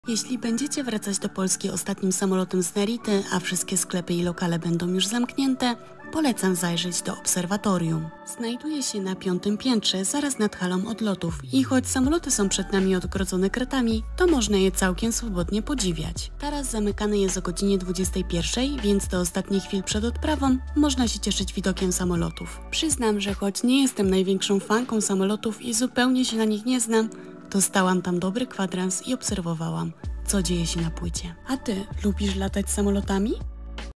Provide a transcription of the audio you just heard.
Jeśli będziecie wracać do Polski ostatnim samolotem z Narity, a wszystkie sklepy i lokale będą już zamknięte, polecam zajrzeć do obserwatorium. Znajduje się na 5. piętrze, zaraz nad halą odlotów i choć samoloty są przed nami odgrodzone kratami, to można je całkiem swobodnie podziwiać. Taras zamykany jest o godzinie 21, więc do ostatnich chwil przed odprawą można się cieszyć widokiem samolotów. Przyznam, że choć nie jestem największą fanką samolotów i zupełnie się na nich nie znam, to stałam tam dobry kwadrans i obserwowałam, co dzieje się na płycie. A ty lubisz latać samolotami?